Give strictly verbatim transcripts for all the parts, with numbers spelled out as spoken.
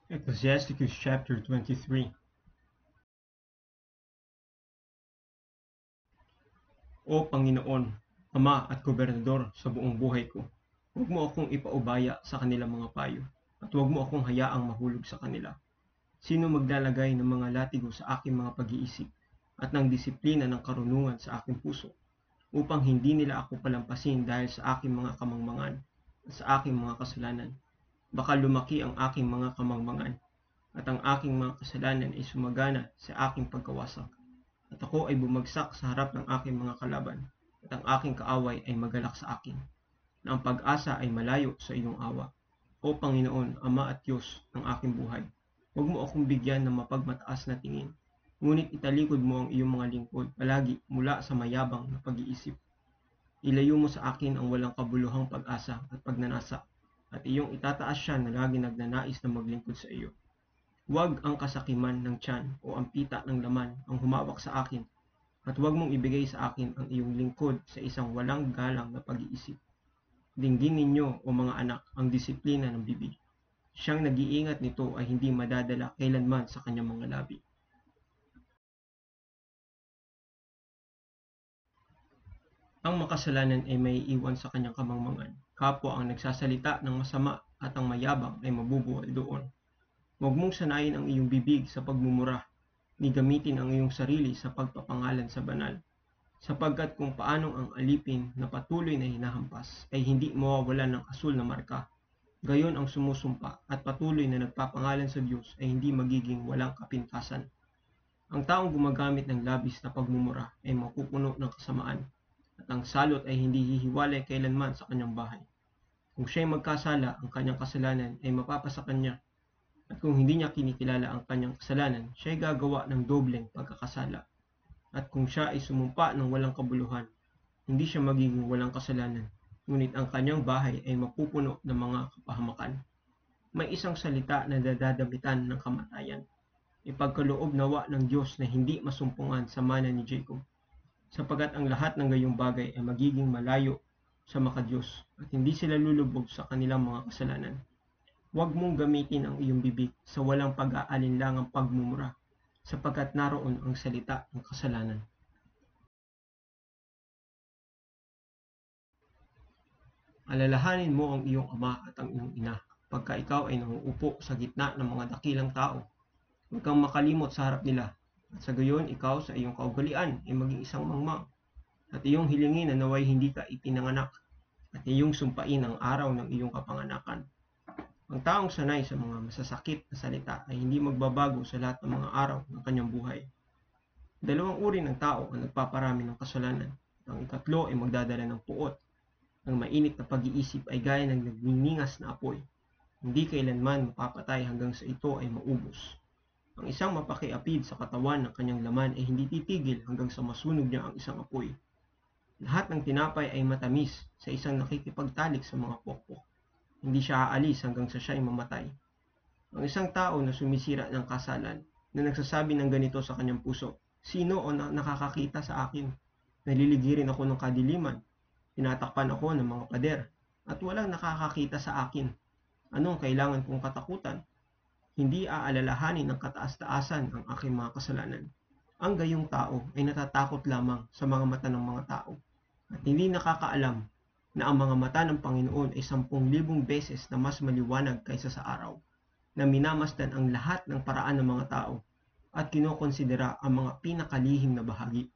Ecclesiasticus chapter twenty-three. O Panginoon, Ama at Gobernador sa buong buhay ko, huwag mo akong ipaubaya sa kanilang mga payo, at huwag mo akong hayaang mahulog sa kanila. Sino maglalagay ng mga latigo sa aking mga pag-iisip at ng disiplina ng karunungan sa aking puso, upang hindi nila ako palampasin dahil sa aking mga kamangmangan at sa aking mga kasalanan. Baka lumaki ang aking mga kamangmangan at ang aking mga kasalanan ay sumagana sa aking pagkawasak, at ako ay bumagsak sa harap ng aking mga kalaban, at ang aking kaaway ay magalak sa akin, na ang pag-asa ay malayo sa iyong awa. O Panginoon, Ama at Diyos ng aking buhay, huwag mo akong bigyan ng mapagmataas na tingin, ngunit italikod mo ang iyong mga lingkod palagi mula sa mayabang na pag-iisip. Ilayo mo sa akin ang walang kabuluhang pag-asa at pagnanasa, at iyong itataas siya na lagi nagnanais na maglingkod sa iyo. Huwag ang kasakiman ng tiyan o ang pita ng laman ang humawak sa akin, at huwag mong ibigay sa akin ang iyong lingkod sa isang walang galang na pag-iisip. Dinggin ninyo, o mga anak, ang disiplina ng bibig. Siyang nag-iingat nito ay hindi madadala kailanman sa kanyang mga labi. Ang makasalanan ay may iwan sa kanyang kamangmangan. Kapwa ang nagsasalita ng masama at ang mayabang ay mabubuhay doon. Huwag mong sanayin ang iyong bibig sa pagmumura, ni gamitin ang iyong sarili sa pagpapangalan sa banal, sapagkat kung paanong ang alipin na patuloy na hinahampas ay hindi mawawalan ng asul na marka, gayon ang sumusumpa at patuloy na nagpapangalan sa Diyos ay hindi magiging walang kapintasan. Ang taong gumagamit ng labis na pagmumura ay mapupuno ng kasamaan, at ang salot ay hindi hihiwalay kailanman sa kanyang bahay. Kung siya'y magkasala, ang kanyang kasalanan ay mapapasa kanya, at kung hindi niya kinikilala ang kanyang kasalanan, siya'y gagawa ng dobleng pagkakasala. At kung siya ay sumumpa ng walang kabuluhan, hindi siya magiging walang kasalanan, ngunit ang kanyang bahay ay mapupuno ng mga kapahamakan. May isang salita na dadadamitan ng kamatayan. Ipagkaloob nawa ng Diyos na hindi masumpungan sa mana ni Jacob, sapagat ang lahat ng gayong bagay ay magiging malayo sa makadiyos, at hindi sila lulubog sa kanilang mga kasalanan. Huwag mong gamitin ang iyong bibig sa walang pag-aalinlangang pagmumura, sapagkat naroon ang salita ng kasalanan. Alalahanin mo ang iyong ama at ang iyong ina, pagka ikaw ay nangungupo sa gitna ng mga dakilang tao. Huwag kang makalimot sa harap nila, at sa gayon ikaw sa iyong kaugalian ay maging isang mangmang, at iyong hilingin na naway hindi ka ipinanganak, at iyong sumpain ang araw ng iyong kapanganakan. Ang taong sanay sa mga masasakit na salita ay hindi magbabago sa lahat ng mga araw ng kanyang buhay. Dalawang uri ng tao ang nagpaparami ng kasalanan. Ang ikatlo ay magdadala ng puot. Ang mainit na pag-iisip ay gaya ng nagniningas na apoy. Hindi kailanman mapapatay hanggang sa ito ay maubos. Ang isang mapakiapid sa katawan ng kanyang laman ay hindi titigil hanggang sa masunog niya ang isang apoy. Lahat ng tinapay ay matamis sa isang nakikipagtalik sa mga pokpok. Hindi siya aalis hanggang sa siya ay mamatay. Ang isang tao na sumisira ng kasalan, na nagsasabi ng ganito sa kanyang puso, sino o na nakakakita sa akin? Naliligirin ako ng kadiliman, tinatakpan ako ng mga pader, at walang nakakakita sa akin. Anong kailangan kong katakutan? Hindi aalalahanin ng kataas-taasan ang aking mga kasalanan. Ang gayong tao ay natatakot lamang sa mga mata ng mga tao, at hindi nakakaalam na ang mga mata ng Panginoon ay sampung libong beses na mas maliwanag kaysa sa araw, na minamasdan ang lahat ng paraan ng mga tao at kinokonsidera ang mga pinakalihim na bahagi.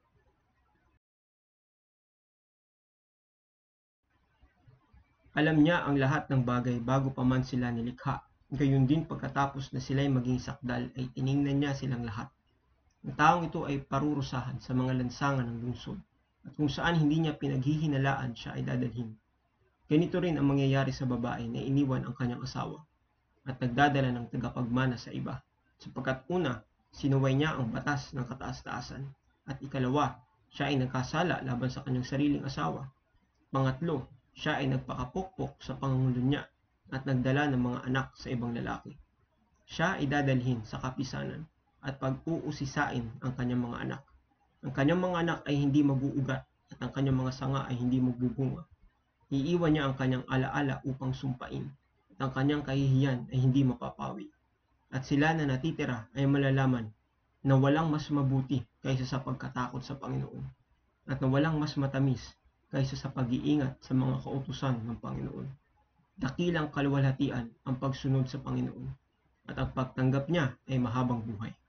Alam niya ang lahat ng bagay bago pa man sila nilikha, gayon din pagkatapos na sila'y maging sakdal ay tiningnan niya silang lahat. Ang taong ito ay parurusahan sa mga lansangan ng lungsod, at kung saan hindi niya pinaghihinalaan siya ay dadalhin. Ganito rin ang mangyayari sa babae na iniwan ang kanyang asawa, at nagdadala ng tagapagmana sa iba, sapagkat una, sinuway niya ang batas ng kataas-taasan, at ikalawa, siya ay nagkasala laban sa kanyang sariling asawa. Pangatlo, siya ay nagpakapokpok sa pangangulo niya at nagdala ng mga anak sa ibang lalaki. Siya ay dadalhin sa kapisanan at pag-uusisain ang kanyang mga anak. Ang kanyang mga anak ay hindi mag-uugat, at ang kanyang mga sanga ay hindi magbubunga. Iiwan niya ang kanyang alaala upang sumpain, at ang kanyang kahihiyan ay hindi mapapawi. at sila na natitira ay malalaman na walang mas mabuti kaysa sa pagkatakot sa Panginoon at na walang mas matamis kaysa sa pag-iingat sa mga kautusan ng Panginoon. Dakilang kaluwalhatian ang pagsunod sa Panginoon at ang pagtanggap niya ay mahabang buhay.